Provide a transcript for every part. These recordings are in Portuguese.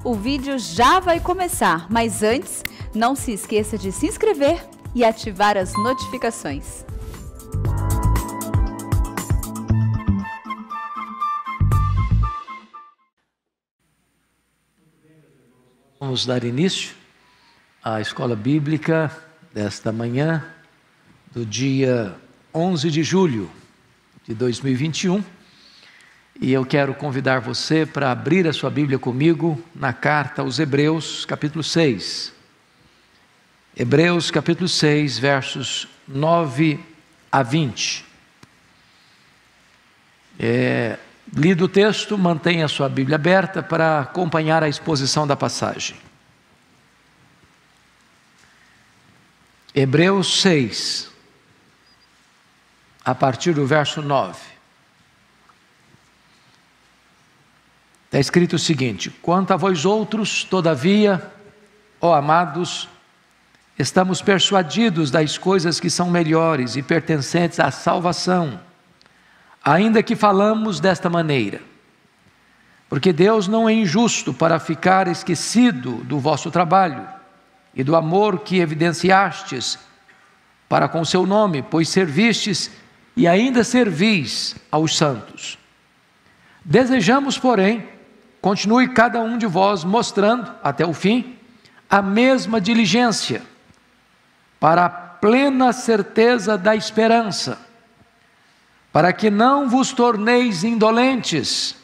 O vídeo já vai começar, mas antes, não se esqueça de se inscrever e ativar as notificações. Vamos dar início à escola bíblica desta manhã, do dia 11 de julho de 2021. E eu quero convidar você para abrir a sua Bíblia comigo na carta aos Hebreus, capítulo 6. Hebreus, capítulo 6, versos 9 a 20. Lido o texto, mantenha a sua Bíblia aberta para acompanhar a exposição da passagem. Hebreus 6, a partir do verso 9. Está escrito o seguinte: quanto a vós outros, todavia, ó amados, estamos persuadidos das coisas que são melhores e pertencentes à salvação, ainda que falamos desta maneira. Porque Deus não é injusto para ficar esquecido do vosso trabalho e do amor que evidenciastes para com seu nome, pois servistes e ainda servis aos santos. Desejamos, porém, continue cada um de vós mostrando, até o fim, a mesma diligência, para a plena certeza da esperança, para que não vos torneis indolentes,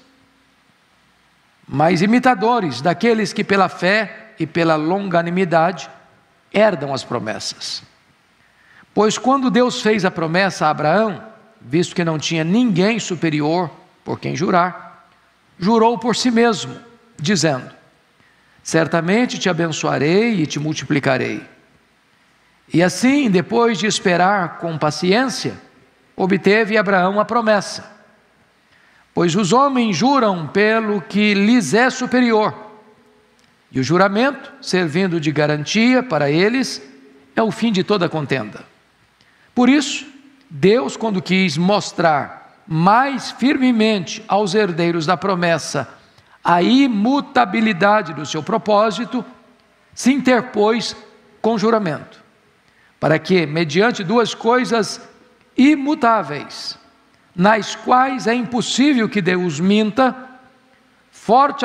mas imitadores daqueles que pela fé e pela longanimidade herdam as promessas. Pois quando Deus fez a promessa a Abraão, visto que não tinha ninguém superior por quem jurar, jurou por si mesmo, dizendo: certamente te abençoarei e te multiplicarei. E assim, depois de esperar com paciência, obteve Abraão a promessa. Pois os homens juram pelo que lhes é superior, e o juramento, servindo de garantia para eles, é o fim de toda contenda. Por isso, Deus, quando quis mostrar mais firmemente aos herdeiros da promessa a imutabilidade do seu propósito, se interpôs com juramento, para que, mediante duas coisas imutáveis, nas quais é impossível que Deus minta, forte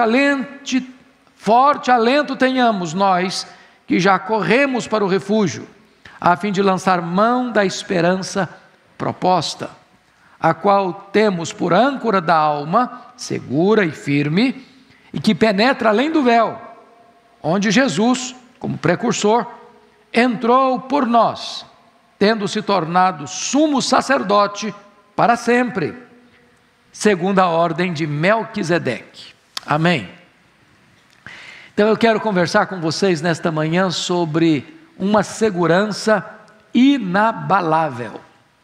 alento tenhamos nós, que já corremos para o refúgio, a fim de lançar mão da esperança proposta, a qual temos por âncora da alma, segura e firme, e que penetra além do véu, onde Jesus, como precursor, entrou por nós, tendo se tornado sumo sacerdote para sempre, segundo a ordem de Melquisedeque. Amém. Então eu quero conversar com vocês nesta manhã sobre uma segurança inabalável.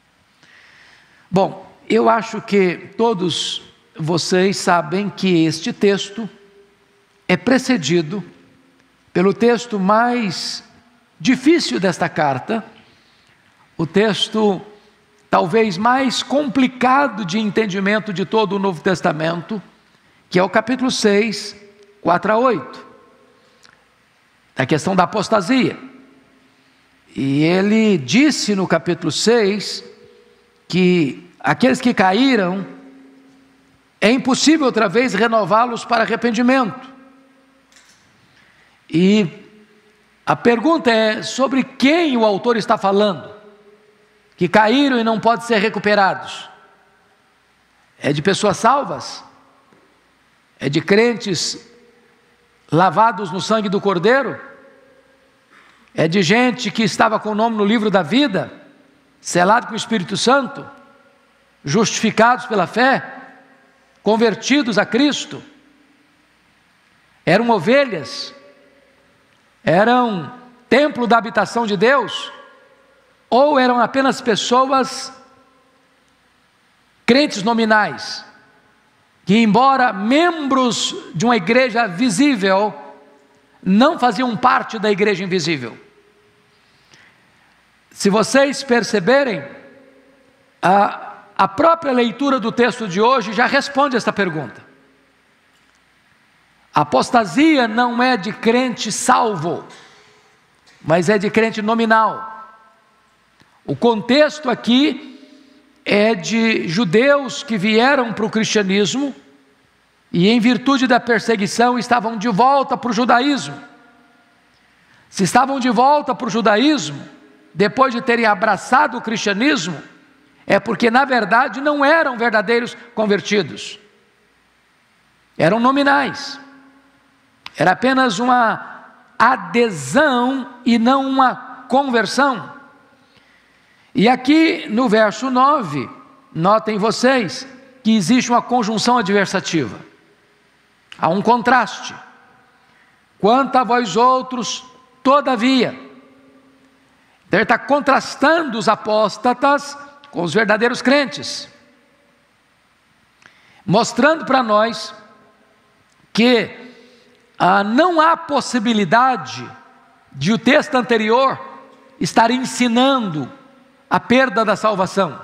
Bom, eu acho que todos vocês sabem que este texto é precedido pelo texto mais difícil desta carta, o texto talvez mais complicado de entendimento de todo o Novo Testamento, que é o capítulo 6, 4 a 8, a questão da apostasia. E ele disse no capítulo 6 que aqueles que caíram, é impossível outra vez renová-los para arrependimento. E a pergunta é sobre quem o autor está falando, que caíram e não podem ser recuperados. É de pessoas salvas? É de crentes lavados no sangue do Cordeiro? É de gente que estava com o nome no livro da vida, selado com o Espírito Santo, justificados pela fé, convertidos a Cristo? Eram ovelhas? Eram templo da habitação de Deus? Ou eram apenas pessoas crentes nominais, que embora membros de uma igreja visível, não faziam parte da igreja invisível? Se vocês perceberem, a própria leitura do texto de hoje já responde esta pergunta. Apostasia não é de crente salvo, mas é de crente nominal. O contexto aqui é de judeus que vieram para o cristianismo e, em virtude da perseguição, estavam de volta para o judaísmo. Se estavam de volta para o judaísmo, depois de terem abraçado o cristianismo, é porque na verdade não eram verdadeiros convertidos, eram nominais, era apenas uma adesão e não uma conversão. E aqui no verso 9, notem vocês que existe uma conjunção adversativa, há um contraste. Quanto a vós outros, todavia. Então ele está contrastando os apóstatas com os verdadeiros crentes, mostrando para nós que não há possibilidade de o texto anterior estar ensinando a perda da salvação.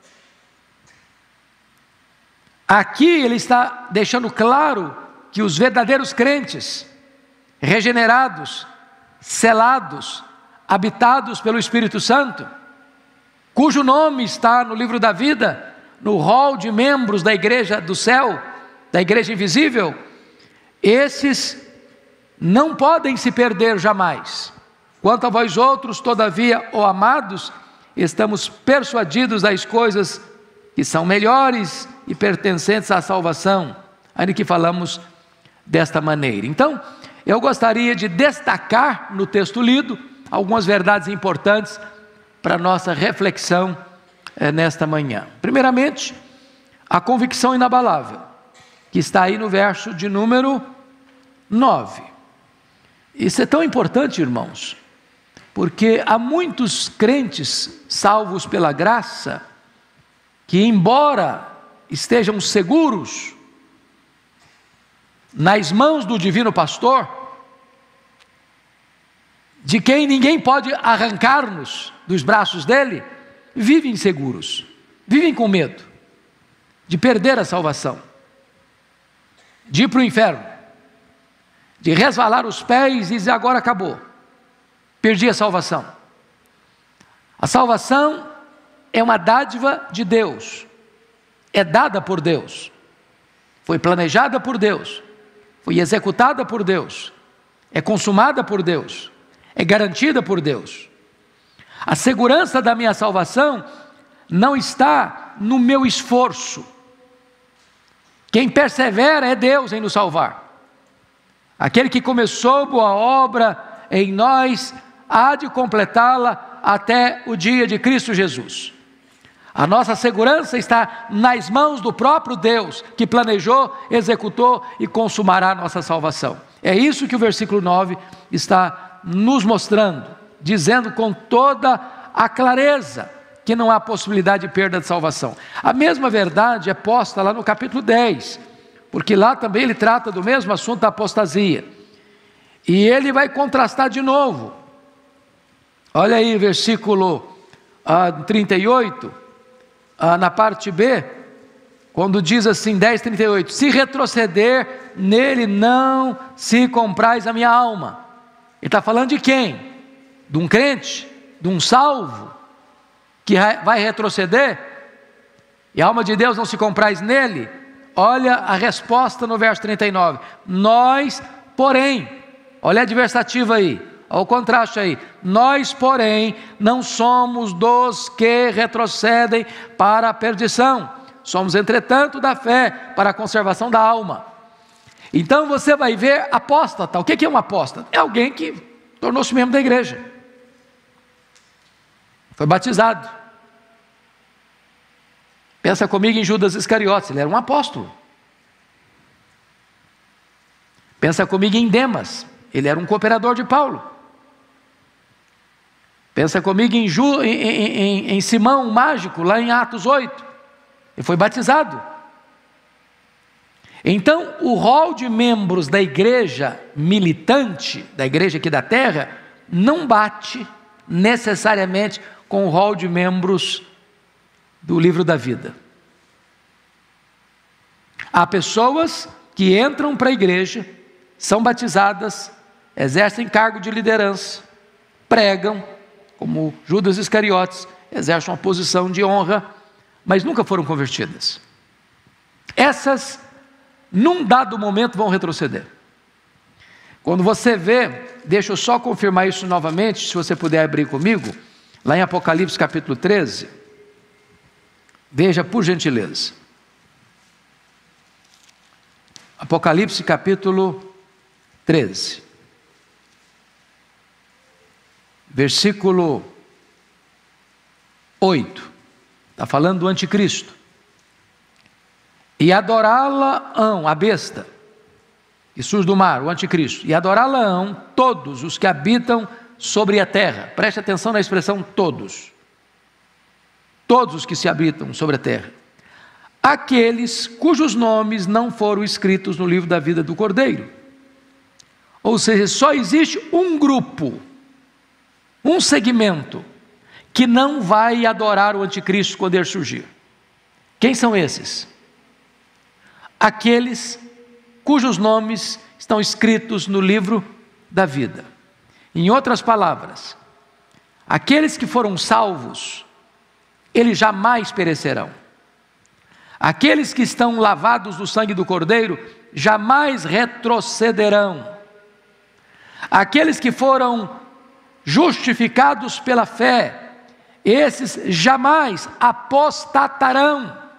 Aqui ele está deixando claro que os verdadeiros crentes, regenerados, selados, habitados pelo Espírito Santo, cujo nome está no livro da vida, no rol de membros da igreja do céu, da igreja invisível, esses não podem se perder jamais. Quanto a vós outros, todavia, ó amados, estamos persuadidos das coisas que são melhores e pertencentes à salvação, ainda que falamos desta maneira. Então, eu gostaria de destacar no texto lido algumas verdades importantes para a nossa reflexão nesta manhã. Primeiramente, a convicção inabalável, que está aí no verso de número 9. Isso é tão importante, irmãos, porque há muitos crentes salvos pela graça que, embora estejam seguros nas mãos do divino pastor, de quem ninguém pode arrancar-nos dos braços dele, vivem inseguros, vivem com medo de perder a salvação, de ir para o inferno, de resvalar os pés e dizer: agora acabou, perdi a salvação. A salvação é uma dádiva de Deus, é dada por Deus, foi planejada por Deus, foi executada por Deus, é consumada por Deus, é garantida por Deus. A segurança da minha salvação não está no meu esforço. Quem persevera é Deus em nos salvar. Aquele que começou boa obra em nós há de completá-la até o dia de Cristo Jesus. A nossa segurança está nas mãos do próprio Deus, que planejou, executou e consumará a nossa salvação. É isso que o versículo 9 está nos mostrando, dizendo com toda a clareza que não há possibilidade de perda de salvação. A mesma verdade é posta lá no capítulo 10, porque lá também ele trata do mesmo assunto da apostasia. E ele vai contrastar de novo. Olha aí, versículo 38, na parte B, quando diz assim, 10:38, se retroceder, nele não se comprais a minha alma. Ele está falando de quem? De um crente, de um salvo, que vai retroceder? E a alma de Deus não se comprais nele? Olha a resposta no verso 39, nós, porém, olha a adversativa aí, olha o contraste aí, nós, porém, não somos dos que retrocedem para a perdição, somos, entretanto, da fé para a conservação da alma. Então você vai ver apóstata. O que é um apóstata? É alguém que tornou-se membro da igreja, foi batizado. Pensa comigo em Judas Iscariotes, ele era um apóstolo. Pensa comigo em Demas, ele era um cooperador de Paulo. Pensa comigo em Simão, o mágico, lá em Atos 8, ele foi batizado. Então, o rol de membros da igreja militante, da igreja aqui da terra, não bate necessariamente com o rol de membros do livro da vida. Há pessoas que entram para a igreja são batizadas, exercem cargo de liderança, pregam, como Judas Iscariotes, exercem uma posição de honra, mas nunca foram convertidas. Essas, num dado momento, vão retroceder. Quando você vê, deixa eu só confirmar isso novamente, se você puder abrir comigo, lá em Apocalipse capítulo 13, veja por gentileza. Apocalipse capítulo 13, versículo 8, está falando do anticristo. E adorá-la-ão, a besta, que surge do mar, o anticristo, e adorá-la-ão todos os que habitam sobre a terra. Preste atenção na expressão todos. Todos os que se habitam sobre a terra. Aqueles cujos nomes não foram escritos no livro da vida do Cordeiro. Ou seja, só existe um grupo, um segmento, que não vai adorar o anticristo quando ele surgir. Quem são esses? Aqueles cujos nomes estão escritos no livro da vida. Em outras palavras, aqueles que foram salvos, eles jamais perecerão. Aqueles que estão lavados no sangue do Cordeiro, jamais retrocederão. Aqueles que foram justificados pela fé, esses jamais apostatarão.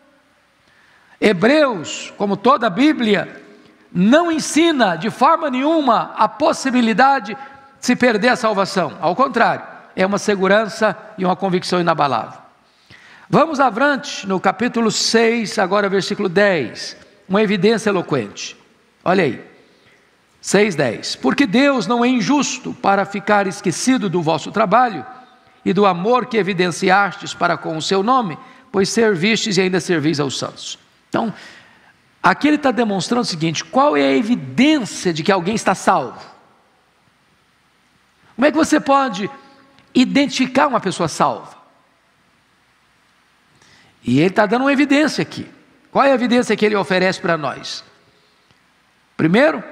Hebreus, como toda a Bíblia, não ensina de forma nenhuma a possibilidade de se perder a salvação. Ao contrário, é uma segurança e uma convicção inabalável. Vamos avante no capítulo 6, agora versículo 10, uma evidência eloquente. Olha aí, 6:10. Porque Deus não é injusto para ficar esquecido do vosso trabalho e do amor que evidenciastes para com o seu nome, pois servistes e ainda servis aos santos. Então, aqui ele está demonstrando o seguinte: qual é a evidência de que alguém está salvo? Como é que você pode identificar uma pessoa salva? E ele está dando uma evidência aqui. Qual é a evidência que ele oferece para nós? Primeiro,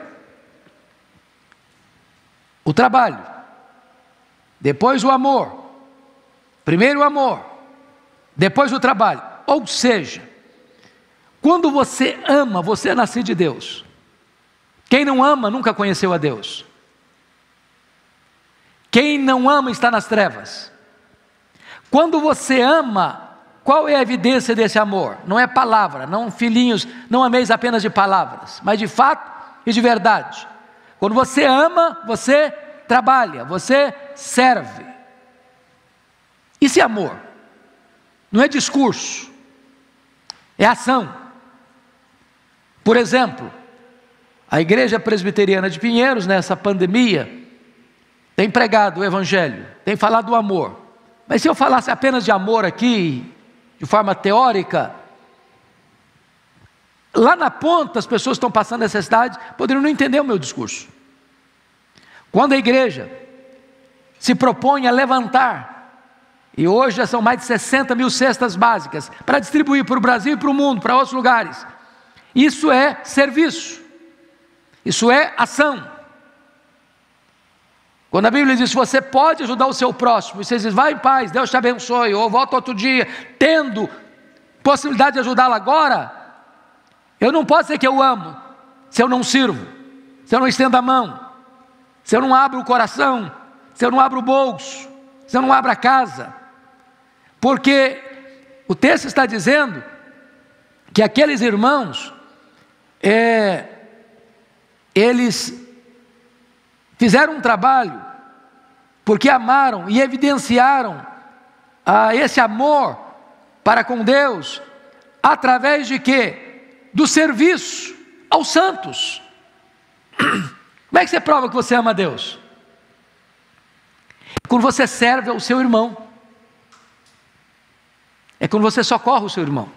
o trabalho. Depois o amor. Primeiro o amor, depois o trabalho. Ou seja, quando você ama, você é nascido de Deus. Quem não ama nunca conheceu a Deus. Quem não ama está nas trevas. Quando você ama, qual é a evidência desse amor? Não é palavra, não filhinhos, não ameis apenas de palavras, mas de fato e de verdade. Quando você ama, você trabalha, você serve. Isso é amor. Não é discurso, é ação. Por exemplo, a Igreja Presbiteriana de Pinheiros, nessa pandemia, tem pregado o Evangelho, tem falado do amor. Mas se eu falasse apenas de amor aqui, de forma teórica, lá na ponta as pessoas estão passando necessidade, poderiam não entender o meu discurso. Quando a igreja se propõe a levantar, e hoje já são mais de 60 mil cestas básicas, para distribuir para o Brasil e para o mundo, para outros lugares, isso é serviço, isso é ação. Quando a Bíblia diz, você pode ajudar o seu próximo, e você diz, vai em paz, Deus te abençoe, ou volta outro dia, tendo possibilidade de ajudá-lo agora, eu não posso dizer que eu amo, se eu não sirvo, se eu não estendo a mão, se eu não abro o coração, se eu não abro o bolso, se eu não abro a casa, porque o texto está dizendo que aqueles irmãos, eles fizeram um trabalho, porque amaram e evidenciaram esse amor para com Deus, através de quê? Do serviço aos santos. Como é que você prova que você ama a Deus? Quando você serve ao seu irmão. É quando você socorre o seu irmão.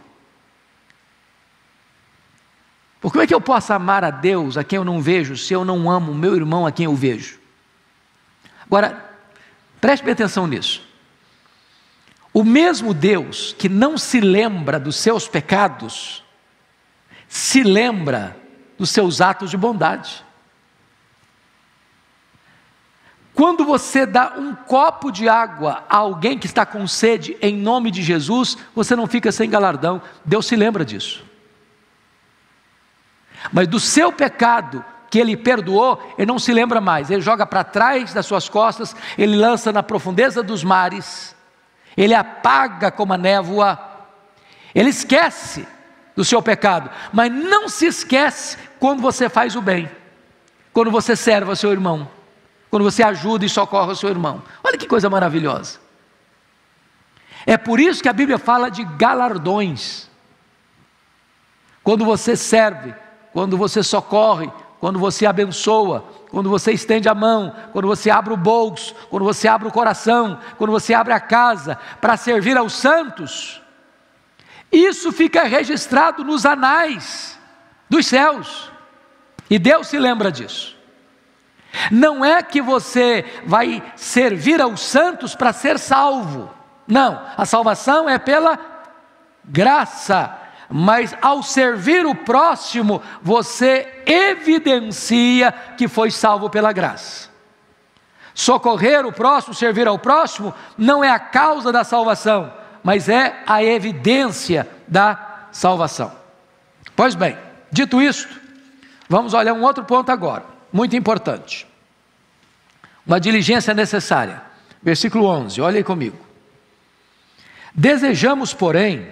Porque como é que eu posso amar a Deus a quem eu não vejo, se eu não amo o meu irmão a quem eu vejo? Agora, preste bem atenção nisso. O mesmo Deus que não se lembra dos seus pecados, se lembra dos seus atos de bondade. quando você dá um copo de água a alguém que está com sede, em nome de Jesus, você não fica sem galardão. Deus se lembra disso. Mas do seu pecado que Ele perdoou, Ele não se lembra mais. Ele joga para trás das suas costas, Ele lança na profundeza dos mares, Ele apaga como a névoa, Ele esquece do seu pecado, mas não se esquece quando você faz o bem, quando você serve ao seu irmão, quando você ajuda e socorre o seu irmão. Olha que coisa maravilhosa. É por isso que a Bíblia fala de galardões. Quando você serve, quando você socorre, quando você abençoa, quando você estende a mão, quando você abre o bolso, quando você abre o coração, quando você abre a casa para servir aos santos, isso fica registrado nos anais dos céus. E Deus se lembra disso. Não é que você vai servir aos santos para ser salvo. Não, a salvação é pela graça. Mas ao servir o próximo, você evidencia que foi salvo pela graça. Socorrer o próximo, servir ao próximo, não é a causa da salvação, mas é a evidência da salvação. Pois bem, dito isto, vamos olhar um outro ponto agora, muito importante. Uma diligência necessária. Versículo 11, olha aí comigo. Desejamos, porém,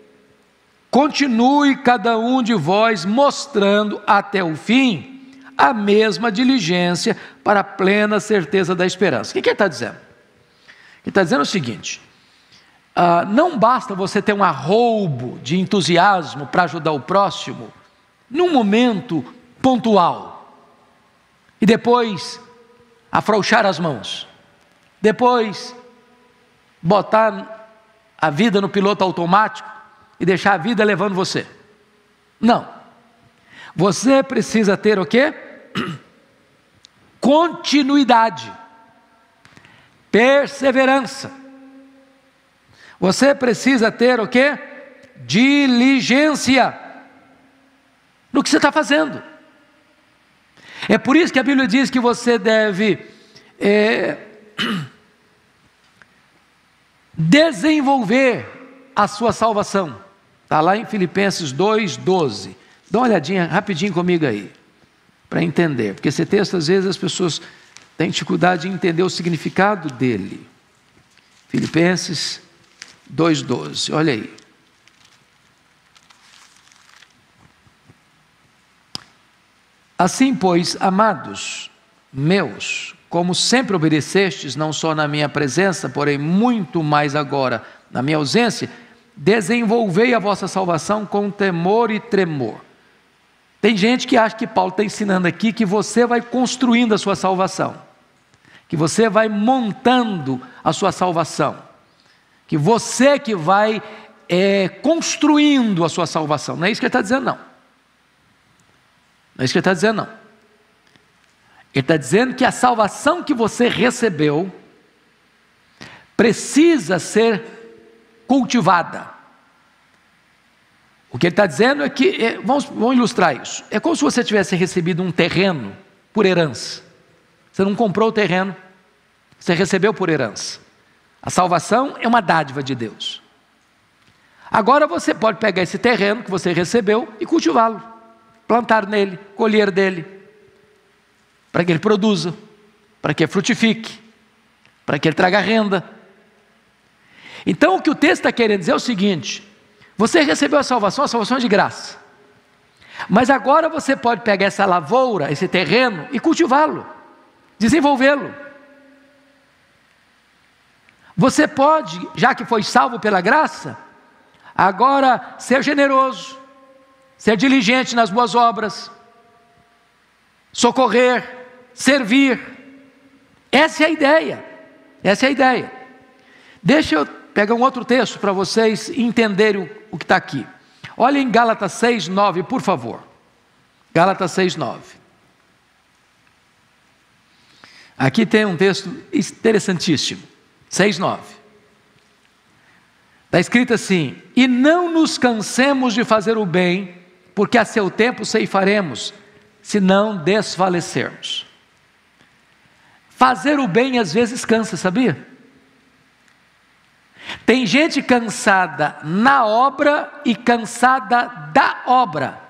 continue cada um de vós mostrando até o fim a mesma diligência para a plena certeza da esperança. O que ele está dizendo? Ele está dizendo o seguinte: não basta você ter um arroubo de entusiasmo para ajudar o próximo num momento pontual e depois afrouxar as mãos, depois botar a vida no piloto automático e deixar a vida levando você. Não. Você precisa ter o quê? Continuidade, perseverança. Você precisa ter o quê? Diligência no que você está fazendo. É por isso que a Bíblia diz que você deve desenvolver a sua salvação. Está lá em Filipenses 2:12. Dá uma olhadinha rapidinho comigo aí, para entender, porque esse texto às vezes as pessoas têm dificuldade de entender o significado dele. Filipenses 2:12, olha aí. Assim, pois, amados meus, como sempre obedecestes, não só na minha presença, porém muito mais agora na minha ausência, desenvolvei a vossa salvação com temor e tremor. Tem gente que acha que Paulo está ensinando aqui que você vai construindo a sua salvação, que você vai montando a sua salvação, que você que vai construindo a sua salvação. Não é isso que ele está dizendo, não. Não é isso que ele está dizendo, não. Ele está dizendo que a salvação que você recebeu precisa ser cultivada. O que ele está dizendo é que, vamos ilustrar isso, é como se você tivesse recebido um terreno por herança. Você não comprou o terreno, você recebeu por herança. A salvação é uma dádiva de Deus. Agora você pode pegar esse terreno que você recebeu e cultivá-lo, plantar nele, colher dele, para que ele produza, para que ele frutifique, para que ele traga renda. Então o que o texto está querendo dizer é o seguinte: você recebeu a salvação é de graça, mas agora você pode pegar essa lavoura, esse terreno e cultivá-lo, desenvolvê-lo. Você pode, já que foi salvo pela graça, agora ser generoso, ser diligente nas boas obras, socorrer, servir. Essa é a ideia, essa é a ideia. Deixa eu pegar um outro texto para vocês entenderem o que está aqui. Olha em Gálatas 6:9, por favor. Gálatas 6:9. Aqui tem um texto interessantíssimo. 6:9. Está escrito assim: e não nos cansemos de fazer o bem, porque a seu tempo ceifaremos, se não desfalecermos. fazer o bem às vezes cansa, sabia? Tem gente cansada na obra e cansada da obra.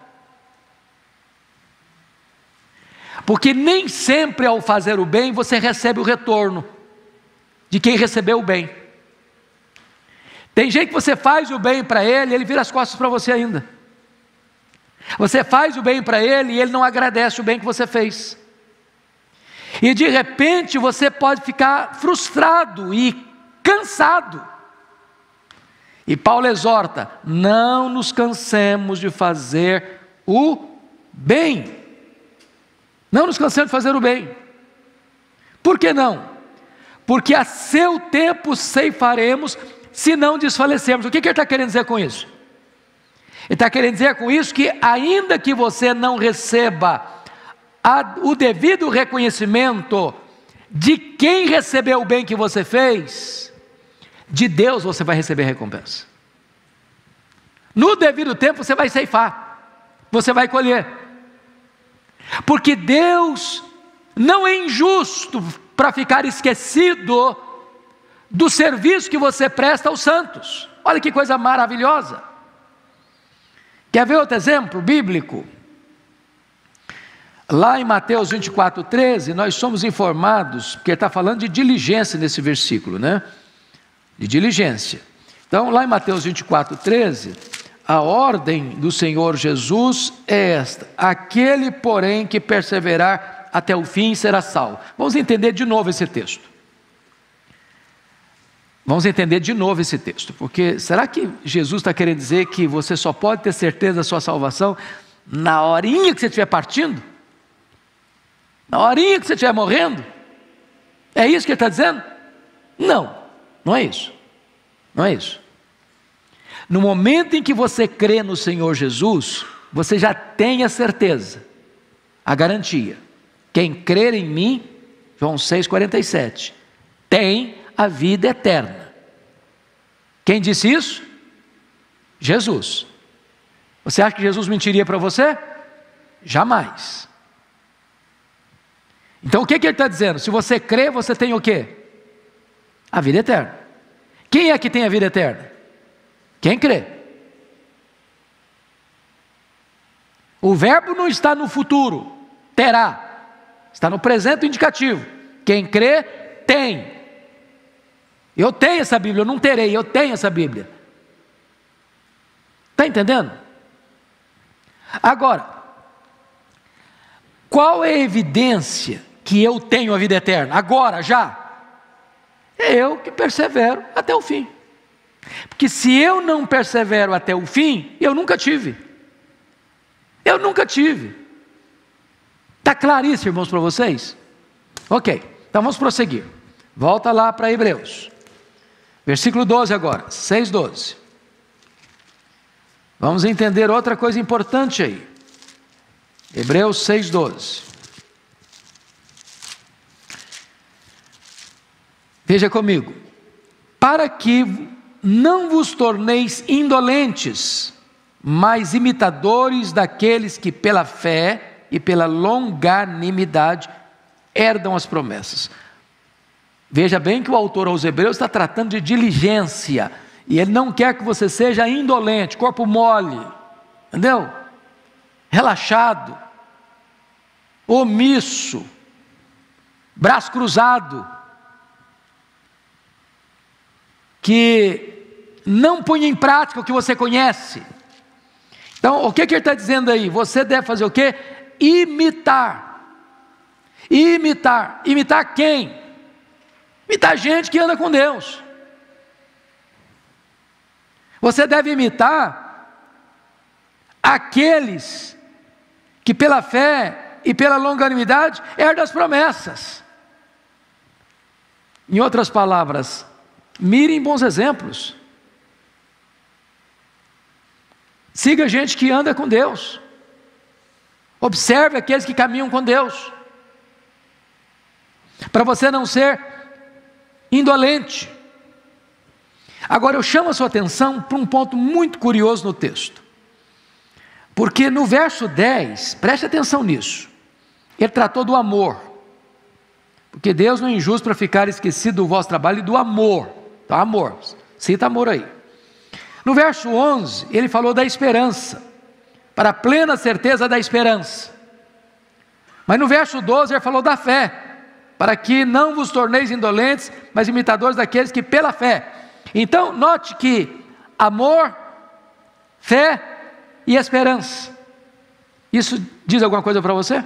Porque nem sempre ao fazer o bem você recebe o retorno de quem recebeu o bem. Tem gente que você faz o bem para ele, ele vira as costas para você ainda. Você faz o bem para ele e ele não agradece o bem que você fez. E de repente você pode ficar frustrado e cansado. E Paulo exorta: não nos cansemos de fazer o bem. Não nos cansemos de fazer o bem. Por que não? Porque a seu tempo ceifaremos, se não desfalecermos. O que ele está querendo dizer com isso? Ele está querendo dizer com isso que ainda que você não receba o devido reconhecimento de quem recebeu o bem que você fez, de Deus você vai receber recompensa. No devido tempo você vai ceifar, você vai colher. Porque Deus não é injusto para ficar esquecido do serviço que você presta aos santos. Olha que coisa maravilhosa. Quer ver outro exemplo bíblico? Lá em Mateus 24:13, nós somos informados, porque ele está falando de diligência nesse versículo, né? De diligência. Então, lá em Mateus 24:13, a ordem do Senhor Jesus é esta: aquele, porém, que perseverar até o fim será salvo. Vamos entender de novo esse texto. Vamos entender de novo esse texto, porque será que Jesus está querendo dizer que você só pode ter certeza da sua salvação na horinha que você estiver partindo? Na horinha que você estiver morrendo? É isso que ele está dizendo? Não, não é isso. Não é isso. No momento em que você crê no Senhor Jesus, você já tem a certeza, a garantia. Quem crer em mim, João 6,47, tem a vida eterna. Quem disse isso? Jesus. Você acha que Jesus mentiria para você? Jamais. Então o que ele está dizendo? Se você crê, você tem o quê? A vida eterna. Quem é que tem a vida eterna? Quem crê. O verbo não está no futuro, terá. Está no presente indicativo. Quem crê, tem. Eu tenho essa Bíblia, eu não terei, eu tenho essa Bíblia. Está entendendo? Agora, qual é a evidência que eu tenho a vida eterna? Agora, já? É eu que persevero até o fim. Porque se eu não persevero até o fim, eu nunca tive. Eu nunca tive. Está claríssimo, irmãos, para vocês? Ok, então vamos prosseguir. Volta lá para Hebreus. Versículo 12 agora, 6:12. Vamos entender outra coisa importante aí. Hebreus 6:12. Veja comigo. Para que não vos torneis indolentes, mas imitadores daqueles que pela fé e pela longanimidade herdam as promessas. Veja bem que o autor aos Hebreus está tratando de diligência, e ele não quer que você seja indolente, corpo mole, entendeu? Relaxado, omisso, braço cruzado, que não põe em prática o que você conhece. Então, o que ele está dizendo aí? Você deve fazer o quê? Imitar. Imitar. Imitar quem? Imitar gente que anda com Deus. Você deve imitar aqueles que pela fé e pela longanimidade herdam as promessas. Em outras palavras, mirem bons exemplos. Siga gente que anda com Deus. Observe aqueles que caminham com Deus. Para você não ser indolente. Agora eu chamo a sua atenção para um ponto muito curioso no texto. Porque no verso 10, preste atenção nisso. Ele tratou do amor. Porque Deus não é injusto para ficar esquecido do vosso trabalho e do amor. Então, amor, cita amor aí. No verso 11, ele falou da esperança, para a plena certeza da esperança. Mas no verso 12 ele falou da fé, para que não vos torneis indolentes, mas imitadores daqueles que pela fé. Então, note que amor, fé e esperança. Isso diz alguma coisa para você?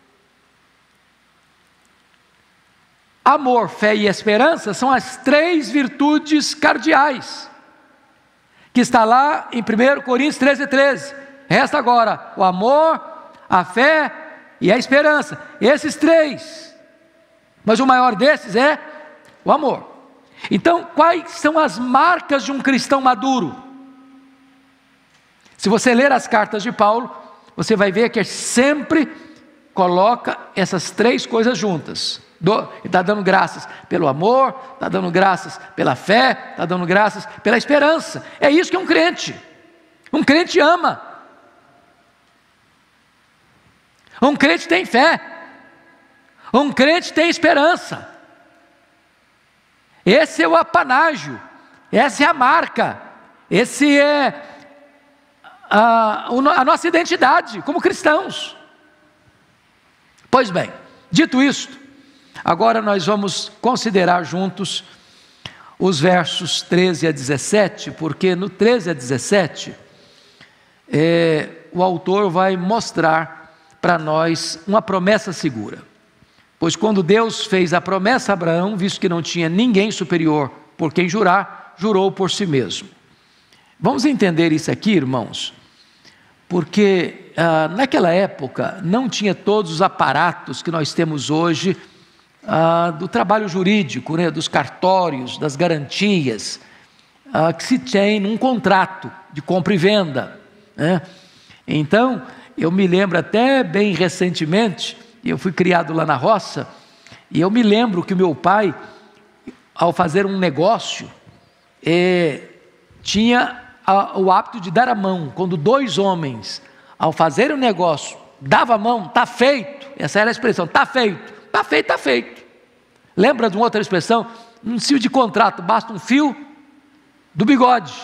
Amor, fé e esperança são as 3 virtudes cardeais, que está lá em 1 Coríntios 13:13. Resta agora o amor, a fé e a esperança. Esses 3. Mas o maior desses é o amor. Então, quais são as marcas de um cristão maduro? Se você ler as cartas de Paulo, você vai ver que ele sempre coloca essas 3 coisas juntas. Ele está dando graças pelo amor, está dando graças pela fé, está dando graças pela esperança. É isso que é um crente. Um crente ama. Um crente tem fé. Um crente tem esperança. Esse é o apanágio, essa é a marca, esse é a nossa identidade como cristãos. Pois bem, dito isto, agora nós vamos considerar juntos os versos 13 a 17, porque no 13 a 17, o autor vai mostrar para nós uma promessa segura. Pois quando Deus fez a promessa a Abraão, visto que não tinha ninguém superior por quem jurar, jurou por si mesmo. Vamos entender isso aqui, irmãos, porque naquela época não tinha todos os aparatos que nós temos hoje do trabalho jurídico, né, dos cartórios, das garantias que se tem num contrato de compra e venda, né? Então, eu me lembro até bem recentemente, eu fui criado lá na roça, e eu me lembro que o meu pai, ao fazer um negócio, tinha o hábito de dar a mão. Quando 2 homens, ao fazer um negócio, davam a mão, está feito. Essa era a expressão, está feito. Está feito, está feito. Lembra de uma outra expressão? Um fio de contrato, basta um fio do bigode.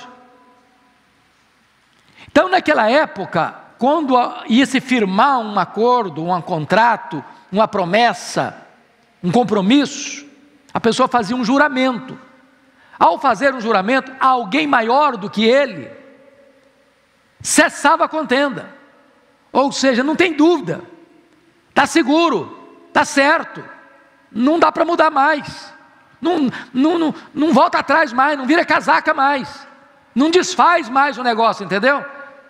Então, naquela época, quando ia se firmar um acordo, um contrato, uma promessa, um compromisso, a pessoa fazia um juramento. Ao fazer um juramento, alguém maior do que ele cessava a contenda. Ou seja, não tem dúvida, está seguro, está certo, não dá para mudar mais, não volta atrás mais, não vira casaca mais, não desfaz mais o negócio, entendeu?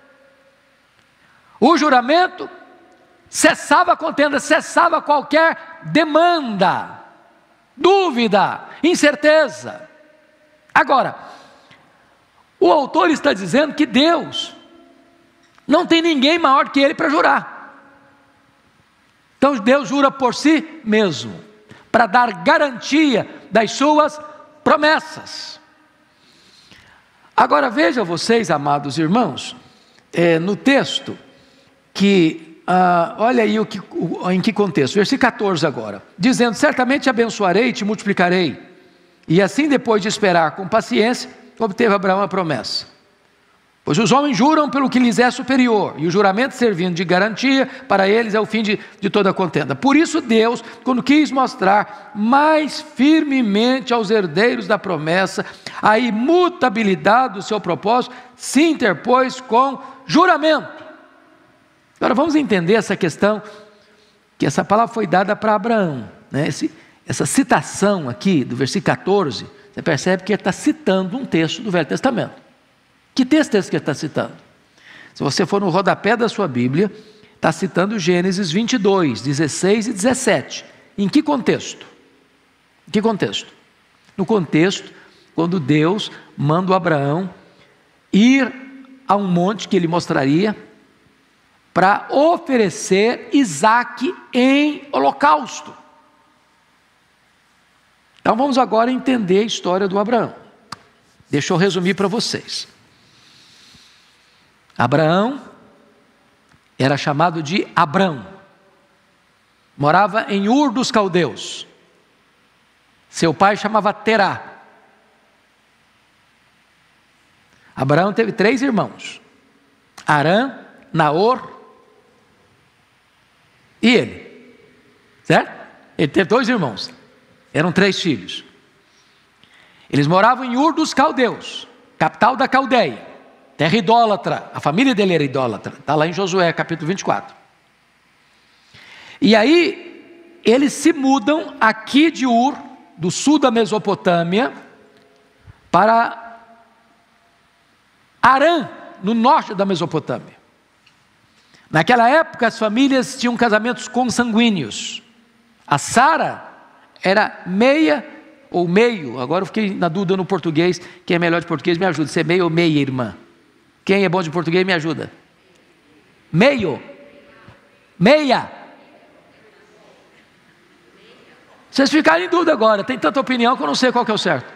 O juramento cessava a contenda, cessava qualquer demanda, dúvida, incerteza. Agora, o autor está dizendo que Deus não tem ninguém maior que Ele para jurar. Então Deus jura por si mesmo, para dar garantia das suas promessas. Agora veja vocês, amados irmãos, no texto, que, olha aí em que contexto, versículo 14 agora, dizendo: certamente abençoarei e te multiplicarei, e assim depois de esperar com paciência, obteve Abraão a promessa. Pois os homens juram pelo que lhes é superior, e o juramento servindo de garantia, para eles é o fim de toda a contenda. Por isso Deus, quando quis mostrar mais firmemente aos herdeiros da promessa a imutabilidade do seu propósito, se interpôs com juramento. Agora vamos entender essa questão, que essa palavra foi dada para Abraão, né? Essa citação aqui do versículo 14, você percebe que ele está citando um texto do Velho Testamento. Que texto é esse que ele está citando? Se você for no rodapé da sua Bíblia, está citando Gênesis 22, 16 e 17. Em que contexto? Em que contexto? No contexto, quando Deus manda o Abraão ir a um monte que ele mostraria, para oferecer Isaque em holocausto. Então vamos agora entender a história do Abraão. Deixa eu resumir para vocês. Abraão era chamado de Abrão, morava em Ur dos Caldeus, Seu pai chamava Terá. Abraão teve 3 irmãos: Arã, Naor e ele. Certo? Ele teve 2 irmãos. Eram 3 filhos. Eles moravam em Ur dos Caldeus, capital da Caldeia, terra idólatra. A família dele era idólatra. Está lá em Josué, capítulo 24. E aí, eles se mudam aqui de Ur, do sul da Mesopotâmia, para Harã, no norte da Mesopotâmia. Naquela época, as famílias tinham casamentos consanguíneos. A Sara era meia ou meio, agora eu fiquei na dúvida no português, quem é melhor de português me ajuda, se é meio ou meia irmã. Quem é bom de português me ajuda. Meio. Meia. Vocês ficaram em dúvida agora, tem tanta opinião que eu não sei qual que é o certo.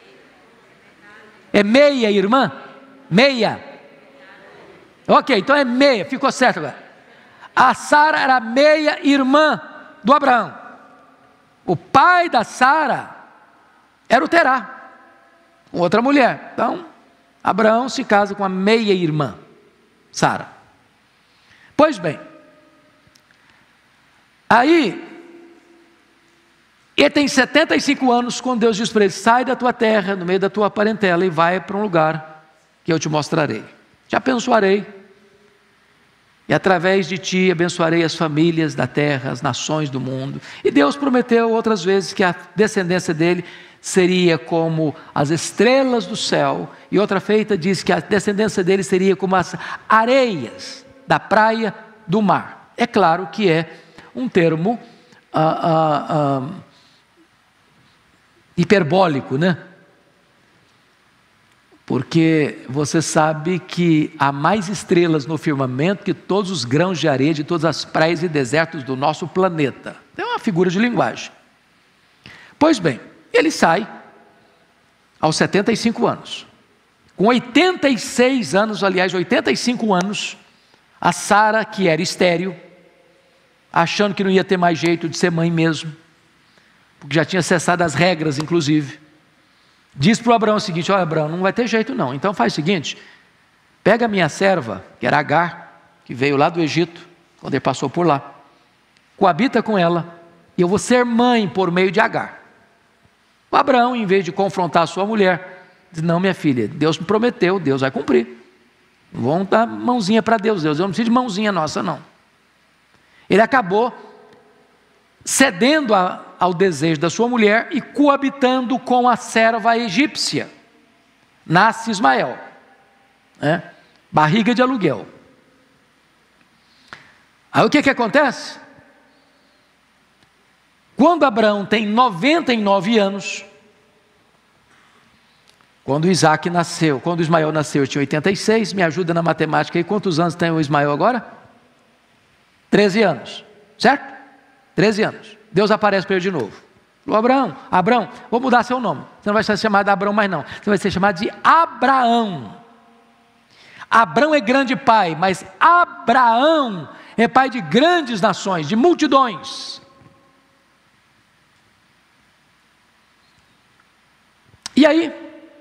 É meia irmã? Meia. Ok, então é meia, ficou certo agora. A Sara era meia irmã do Abraão. O pai da Sara era o Terá, outra mulher. Então, Abraão se casa com a meia irmã, Sara. Pois bem, aí, ele tem 75 anos quando Deus diz para ele: sai da tua terra, no meio da tua parentela, e vai para um lugar que eu te mostrarei. Te abençoarei, e através de ti abençoarei as famílias da terra, as nações do mundo. E Deus prometeu outras vezes que a descendência dele seria como as estrelas do céu, e outra feita diz que a descendência dele seria como as areias da praia do mar. É claro que é um termo hiperbólico, né? Porque você sabe que há mais estrelas no firmamento que todos os grãos de areia de todas as praias e desertos do nosso planeta. É uma figura de linguagem. Pois bem, ele sai aos 75 anos. Com 86 anos, aliás, 85 anos, a Sara, que era estéril, achando que não ia ter mais jeito de ser mãe mesmo, porque já tinha cessado as regras, inclusive, diz para o Abraão o seguinte: olha, Abraão, não vai ter jeito não, então faz o seguinte, pega a minha serva, que era Agar, que veio lá do Egito, quando ele passou por lá, coabita com ela, e eu vou ser mãe por meio de Agar. O Abraão, em vez de confrontar a sua mulher, diz: não, minha filha, Deus me prometeu, Deus vai cumprir, não vão dar mãozinha para Deus, eu não preciso de mãozinha nossa não. Ele acabou cedendo ao desejo da sua mulher e coabitando com a serva egípcia. Nasce Ismael, né? Barriga de aluguel. Aí o que acontece? Quando Abraão tem 99 anos, quando Isaac nasceu, quando Ismael nasceu, eu tinha 86, me ajuda na matemática aí, quantos anos tem o Ismael agora? 13 anos, certo? 13 anos. Deus aparece para ele de novo. Falou: Abraão, vou mudar seu nome. Você não vai ser chamado de Abraão mais não. Você vai ser chamado de Abraão. Abraão é grande pai, mas Abraão é pai de grandes nações, de multidões. E aí,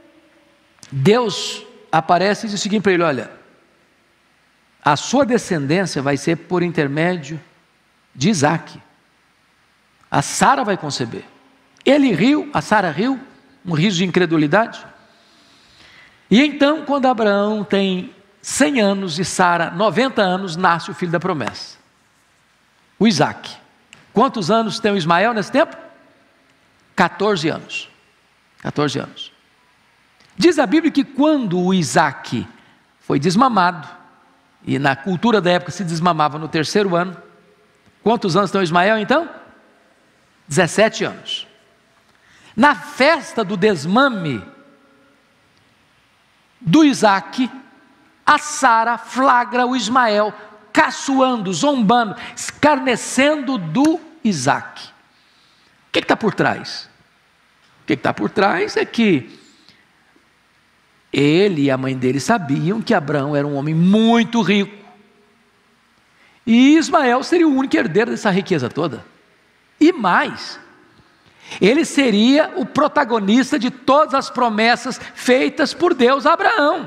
Deus aparece e diz o seguinte para ele: olha, a sua descendência vai ser por intermédio de Isaac. A Sara vai conceber. Ele riu, a Sara riu, um riso de incredulidade. E então, quando Abraão tem 100 anos e Sara 90 anos, nasce o filho da promessa, o Isaac. Quantos anos tem o Ismael nesse tempo? 14 anos. 14 anos. Diz a Bíblia que quando o Isaac foi desmamado, e na cultura da época se desmamava no 3º ano, quantos anos tem o Ismael então? 17 anos. Na festa do desmame do Isaac, a Sara flagra o Ismael caçoando, zombando, escarnecendo do Isaac. O que está por trás? O que está por trás é que ele e a mãe dele sabiam que Abraão era um homem muito rico, e Ismael seria o único herdeiro dessa riqueza toda. E mais, Ele seria o protagonista de todas as promessas feitas por Deus a Abraão.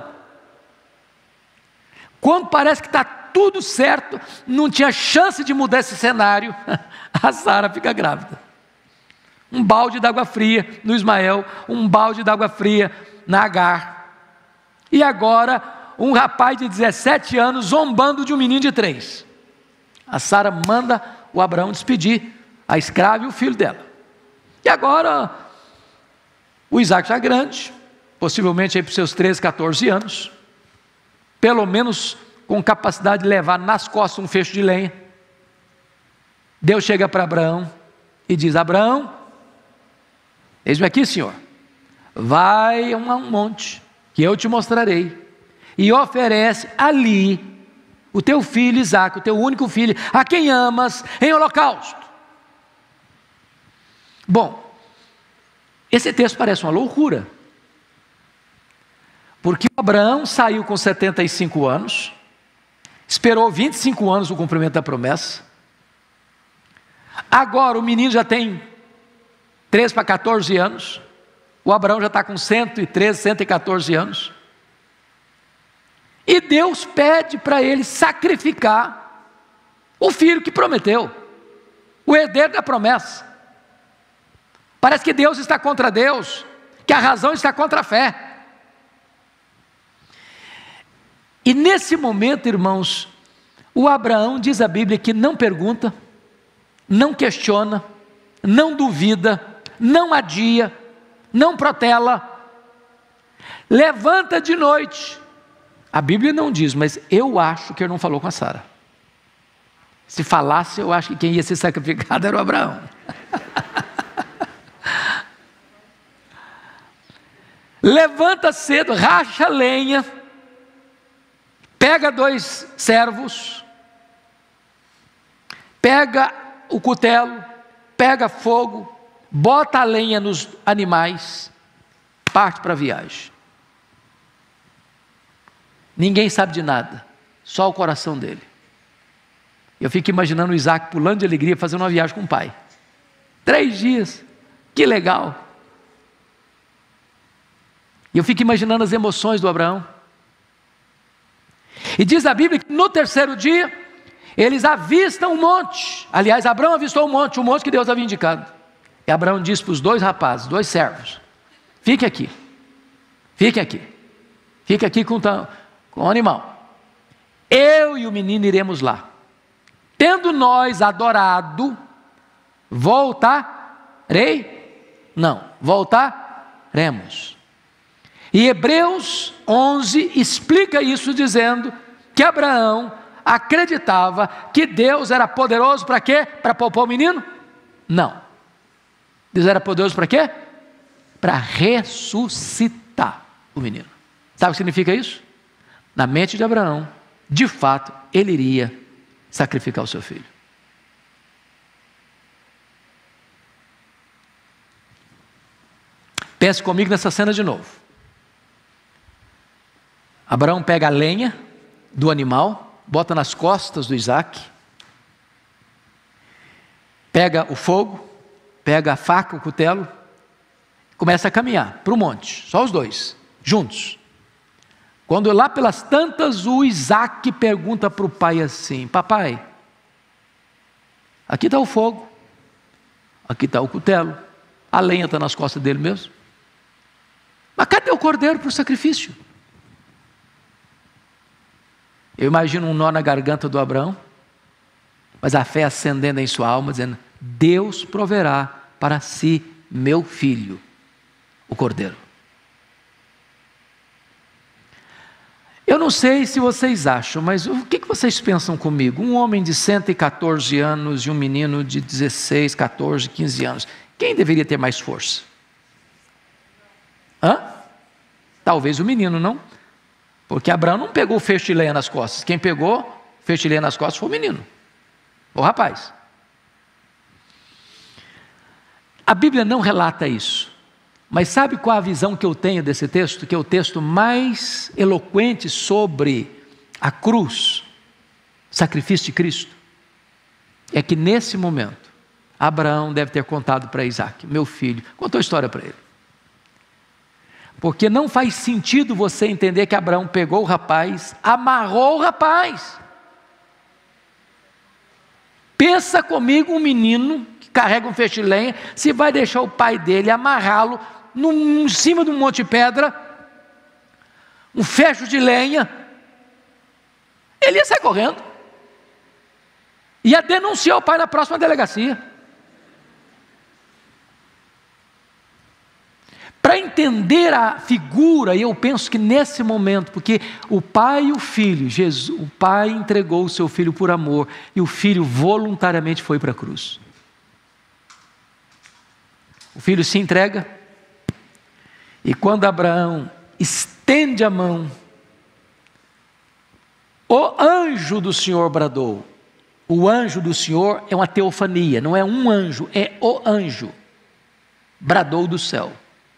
Quando parece que está tudo certo, não tinha chance de mudar esse cenário, a Sara fica grávida. Um balde d'água fria no Ismael, um balde d'água fria na Agar. E agora, um rapaz de 17 anos zombando de um menino de 3. A Sara manda o Abraão despedir a escrava e o filho dela. E agora, o Isaac já grande, possivelmente aí para os seus 13, 14 anos, pelo menos com capacidade de levar nas costas um feixe de lenha. Deus chega para Abraão e diz: Abraão, eis-me aqui, Senhor, vai a um monte que eu te mostrarei, e oferece ali o teu filho Isaque, o teu único filho, a quem amas, em holocausto. Bom, esse texto parece uma loucura, porque Abraão saiu com 75 anos, esperou 25 anos o cumprimento da promessa, agora o menino já tem 13 para 14 anos, o Abraão já está com 113, 114 anos, e Deus pede para ele sacrificar o filho que prometeu, o herdeiro da promessa. Parece que Deus está contra Deus, que a razão está contra a fé. E nesse momento, irmãos, o Abraão, diz a Bíblia, que não pergunta, não questiona, não duvida, não adia, não protela, levanta de noite. A Bíblia não diz, mas eu acho que ele não falou com a Sara. Se falasse, eu acho que quem ia ser sacrificado era o Abraão. Levanta cedo, racha lenha, pega 2 servos, pega o cutelo, pega fogo, bota a lenha nos animais, parte para a viagem. Ninguém sabe de nada, só o coração dele. Eu fico imaginando o Isaac pulando de alegria, fazendo uma viagem com o pai. 3 dias, que legal. E eu fico imaginando as emoções do Abraão. E diz a Bíblia que no 3º dia, eles avistam um monte. Aliás, Abraão avistou um monte que Deus havia indicado. E Abraão disse para os 2 rapazes, 2 servos: fique aqui, fique aqui, fique aqui com o animal. Eu e o menino iremos lá. Tendo nós adorado, voltaremos. E Hebreus 11 explica isso dizendo que Abraão acreditava que Deus era poderoso para quê? Para poupar o menino? Não. Deus era poderoso para quê? Para ressuscitar o menino. Sabe o que significa isso? Na mente de Abraão, de fato, ele iria sacrificar o seu filho. Pense comigo nessa cena de novo. Abraão pega a lenha do animal, bota nas costas do Isaac, pega o fogo, pega a faca, o cutelo, começa a caminhar para o monte, só os 2, juntos. Quando lá pelas tantas, o Isaac pergunta para o pai assim: papai, aqui está o fogo, aqui está o cutelo, a lenha está nas costas dele mesmo, mas cadê o cordeiro para o sacrifício? Eu imagino um nó na garganta do Abraão, mas a fé acendendo em sua alma, dizendo: Deus proverá para si meu filho, o cordeiro. Eu não sei se vocês acham, mas o que vocês pensam comigo? Um homem de 114 anos e um menino de 16, 14, 15 anos. Quem deveria ter mais força? Talvez o menino, não? Porque Abraão não pegou o feixe de lenha nas costas. Quem pegou o feixe de lenha nas costas foi o menino, o rapaz. A Bíblia não relata isso. Mas sabe qual a visão que eu tenho desse texto? Que é o texto mais eloquente sobre a cruz, sacrifício de Cristo. É que nesse momento, Abraão deve ter contado para Isaac, meu filho, contou a história para ele. Porque não faz sentido você entender que Abraão pegou o rapaz, amarrou o rapaz. Pensa comigo um menino que carrega um feixe de lenha, se vai deixar o pai dele amarrá-lo em cima de um monte de pedra, um fecho de lenha, ele ia sair correndo, ia denunciar o pai na próxima delegacia. Para entender a figura, e eu penso que nesse momento, porque o pai e o filho, o pai entregou o seu filho por amor, e o filho voluntariamente foi para a cruz. O filho se entrega, e quando Abraão estende a mão, o anjo do Senhor bradou. O anjo do Senhor é uma teofania, não é um anjo, é o anjo. Bradou do céu: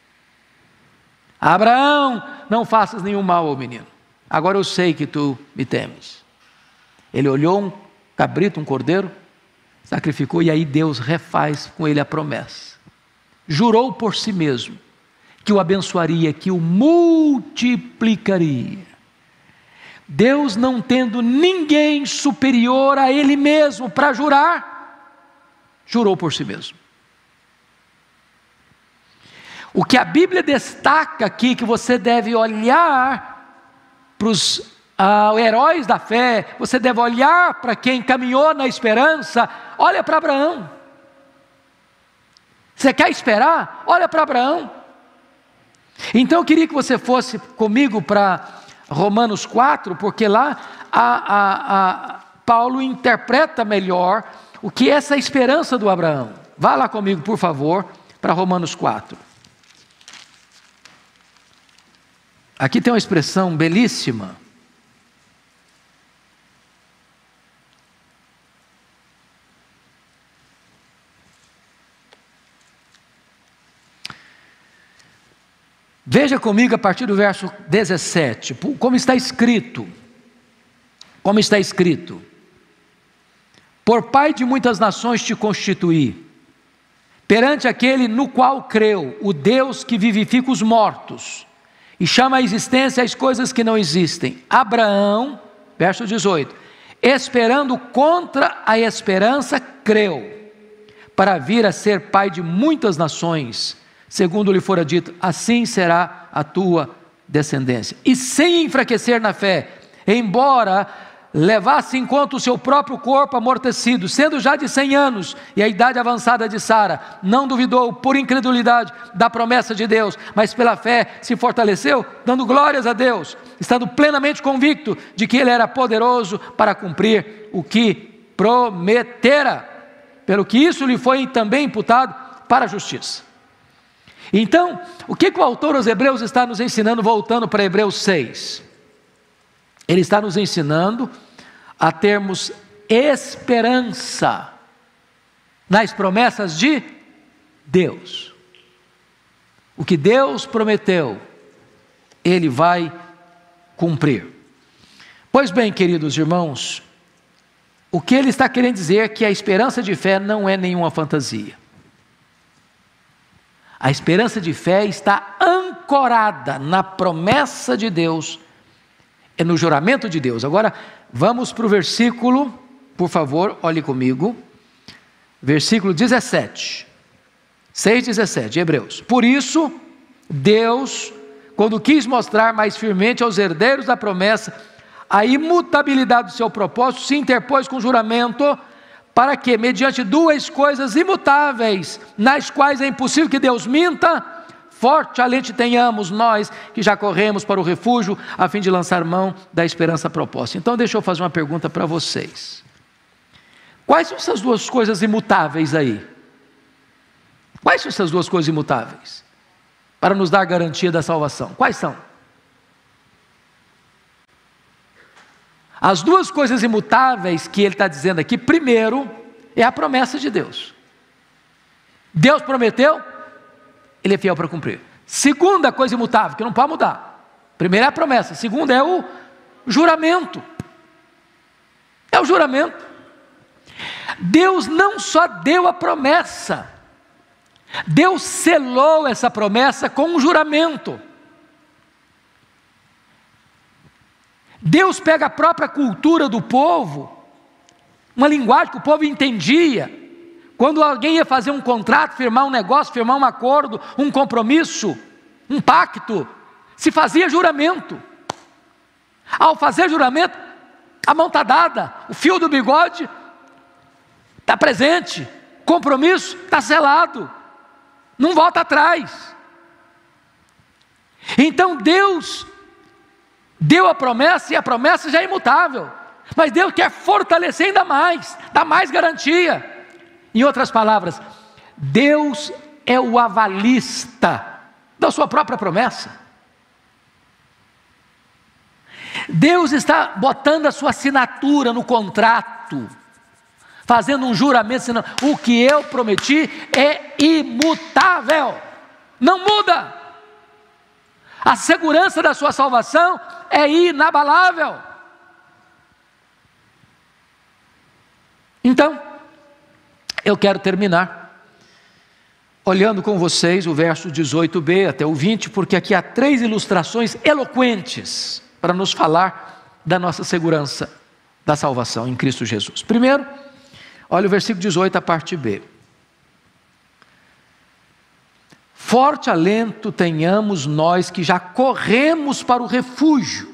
Abraão, não faças nenhum mal ao menino. Agora eu sei que tu me temes. Ele olhou um cabrito, um cordeiro, sacrificou, e aí Deus refaz com ele a promessa. Jurou por si mesmo que o abençoaria, que o multiplicaria. Deus, não tendo ninguém superior a ele mesmo para jurar, jurou por si mesmo. O que a Bíblia destaca aqui, que você deve olhar para os heróis da fé, você deve olhar para quem caminhou na esperança, olha para Abraão. Você quer esperar? Olha para Abraão. Então eu queria que você fosse comigo para Romanos 4, porque lá Paulo interpreta melhor o que é essa esperança do Abraão. Vá lá comigo, por favor, para Romanos 4. Aqui tem uma expressão belíssima. Veja comigo a partir do verso 17, como está escrito. Como está escrito: por pai de muitas nações te constituí, perante aquele no qual creu, o Deus que vivifica os mortos e chama à existência as coisas que não existem. Abraão, verso 18, esperando contra a esperança, creu, para vir a ser pai de muitas nações, segundo lhe fora dito, assim será a tua descendência. E sem enfraquecer na fé, embora levasse em conta o seu próprio corpo amortecido, sendo já de 100 anos, e a idade avançada de Sara, não duvidou por incredulidade da promessa de Deus, mas pela fé se fortaleceu, dando glórias a Deus, estando plenamente convicto de que Ele era poderoso para cumprir o que prometera, pelo que isso lhe foi também imputado para a justiça. Então, o que o autor aos Hebreus está nos ensinando, voltando para Hebreus 6? Ele está nos ensinando a termos esperança nas promessas de Deus. O que Deus prometeu, Ele vai cumprir. Pois bem, queridos irmãos, o que ele está querendo dizer é que a esperança de fé não é nenhuma fantasia. A esperança de fé está ancorada na promessa de Deus, é no juramento de Deus. Agora, vamos para o versículo, por favor, olhe comigo, versículo 17, 6,17, Hebreus. Por isso, Deus, quando quis mostrar mais firmemente aos herdeiros da promessa a imutabilidade do seu propósito, se interpôs com juramento, para que, mediante duas coisas imutáveis, nas quais é impossível que Deus minta, forte alento tenhamos nós que já corremos para o refúgio, a fim de lançar mão da esperança proposta. Então deixa eu fazer uma pergunta para vocês. Quais são essas duas coisas imutáveis aí? Quais são essas duas coisas imutáveis? Para nos dar garantia da salvação. Quais são? As duas coisas imutáveis que ele está dizendo aqui, primeiro, é a promessa de Deus. Deus prometeu, Ele é fiel para cumprir. Segunda coisa imutável, que não pode mudar. Primeira é a promessa, segunda é o juramento. É o juramento. Deus não só deu a promessa, Deus selou essa promessa com um juramento. Deus pega a própria cultura do povo, uma linguagem que o povo entendia. Quando alguém ia fazer um contrato, firmar um negócio, firmar um acordo, um compromisso, um pacto, se fazia juramento. Ao fazer juramento, a mão está dada, o fio do bigode está presente, compromisso está selado, não volta atrás. Então Deus deu a promessa, e a promessa já é imutável, mas Deus quer fortalecer ainda mais, dar mais garantia. Em outras palavras, Deus é o avalista da sua própria promessa. Deus está botando a sua assinatura no contrato, fazendo um juramento, dizendo: o que eu prometi é imutável, não muda. A segurança da sua salvação é inabalável. Então, eu quero terminar olhando com vocês o verso 18b até o 20, porque aqui há 3 ilustrações eloquentes para nos falar da nossa segurança da salvação em Cristo Jesus. Primeiro, olha o versículo 18, a parte B. Forte alento tenhamos nós que já corremos para o refúgio,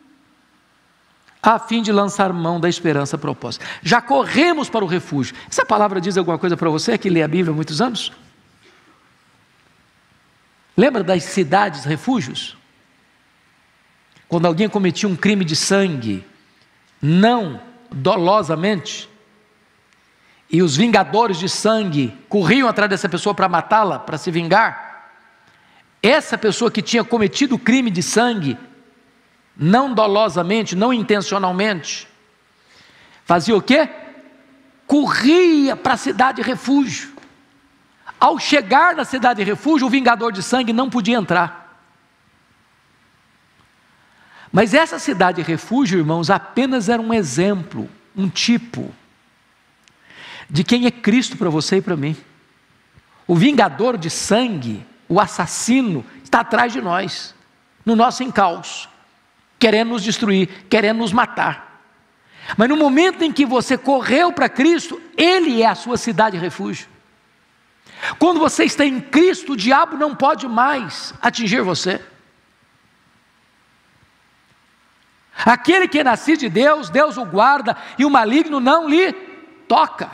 a fim de lançar mão da esperança proposta. Já corremos para o refúgio. Essa palavra diz alguma coisa para você que lê a Bíblia há muitos anos? Lembra das cidades refúgios? Quando alguém cometia um crime de sangue, não dolosamente, e os vingadores de sangue corriam atrás dessa pessoa para matá-la, para se vingar, essa pessoa que tinha cometido o crime de sangue, não dolosamente, não intencionalmente, fazia o quê? Corria para a cidade de refúgio. Ao chegar na cidade de refúgio, o vingador de sangue não podia entrar. Mas essa cidade de refúgio, irmãos, apenas era um exemplo, um tipo de quem é Cristo para você e para mim. O vingador de sangue, o assassino, está atrás de nós, no nosso encalço, querendo nos destruir, querendo nos matar. Mas no momento em que você correu para Cristo, Ele é a sua cidade de refúgio. Quando você está em Cristo, o diabo não pode mais atingir você. Aquele que é nascido de Deus, Deus o guarda, e o maligno não lhe toca.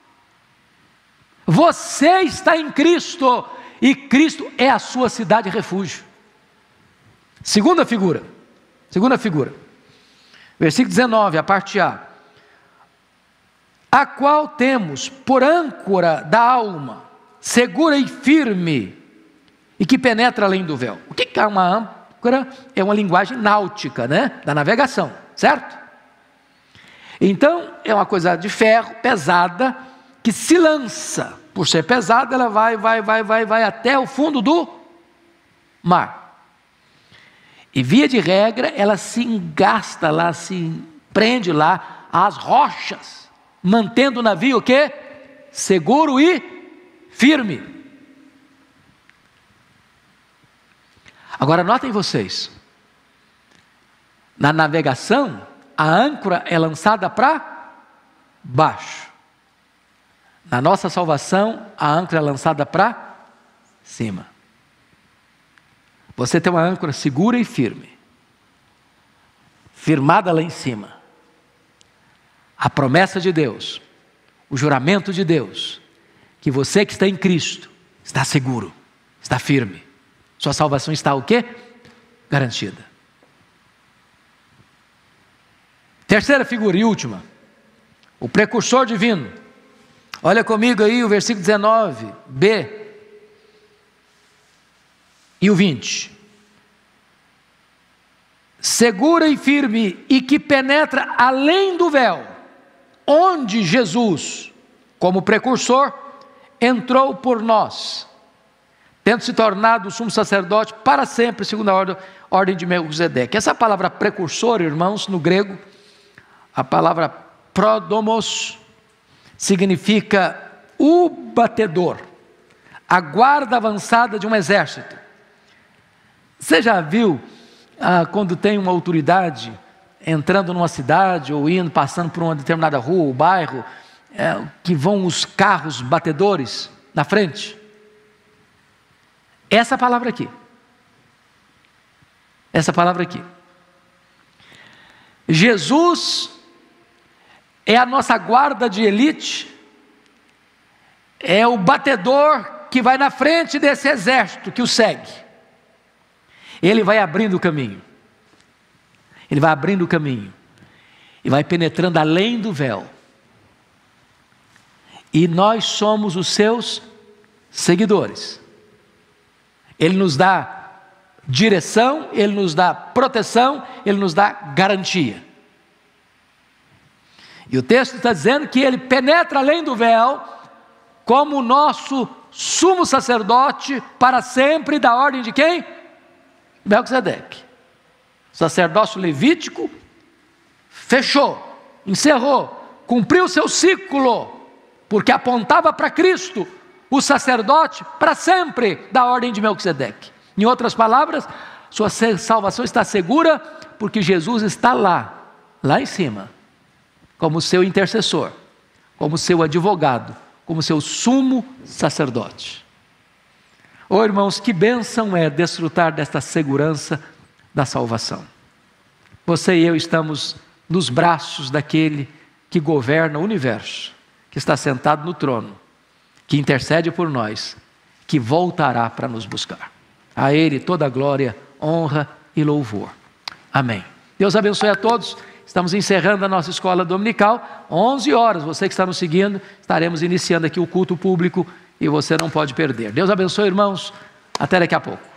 Você está em Cristo, e Cristo é a sua cidade de refúgio. Segunda figura, versículo 19, a parte A. A qual temos por âncora da alma, segura e firme, e que penetra além do véu. O que é uma âncora? É uma linguagem náutica, né? Da navegação, certo? Então, é uma coisa de ferro, pesada, que se lança. Por ser pesada, ela vai até o fundo do mar. E via de regra, ela se engasta lá, se prende lá às rochas, mantendo o navio o quê? Seguro e firme. Agora notem vocês, na navegação, a âncora é lançada para baixo. Na nossa salvação, a âncora é lançada para cima. Você tem uma âncora segura e firme, firmada lá em cima. A promessa de Deus, o juramento de Deus, que você que está em Cristo, está seguro, está firme. Sua salvação está o quê? Garantida. Terceira figura e última, o precursor divino. Olha comigo aí o versículo 19b e o 20. Segura e firme, e que penetra além do véu, onde Jesus, como precursor, entrou por nós, tendo se tornado sumo sacerdote para sempre, segundo a ordem de Melquisedeque. Essa palavra precursor, irmãos, no grego, a palavra prodomos, significa o batedor, a guarda avançada de um exército. Você já viu quando tem uma autoridade entrando numa cidade ou passando por uma determinada rua ou bairro, que vão os carros batedores na frente? Essa palavra aqui. Essa palavra aqui. Jesus é a nossa guarda de elite, é o batedor que vai na frente desse exército que o segue. Ele vai abrindo o caminho. Ele vai abrindo o caminho. E vai penetrando além do véu. E nós somos os seus seguidores. Ele nos dá direção, Ele nos dá proteção, Ele nos dá garantia. E o texto está dizendo que Ele penetra além do véu, como o nosso sumo sacerdote para sempre, da ordem de quem? Melquisedeque. O sacerdócio levítico fechou, encerrou, cumpriu seu ciclo, porque apontava para Cristo, o sacerdote para sempre, da ordem de Melquisedeque. Em outras palavras, sua salvação está segura, porque Jesus está lá em cima, como seu intercessor, como seu advogado, como seu sumo sacerdote. Oh, irmãos, que bênção é desfrutar desta segurança da salvação. Você e eu estamos nos braços daquele que governa o universo, que está sentado no trono, que intercede por nós, que voltará para nos buscar. A Ele toda a glória, honra e louvor. Amém. Deus abençoe a todos. Estamos encerrando a nossa escola dominical. 11 horas, você que está nos seguindo, estaremos iniciando aqui o culto público e você não pode perder. Deus abençoe, irmãos. Até daqui a pouco.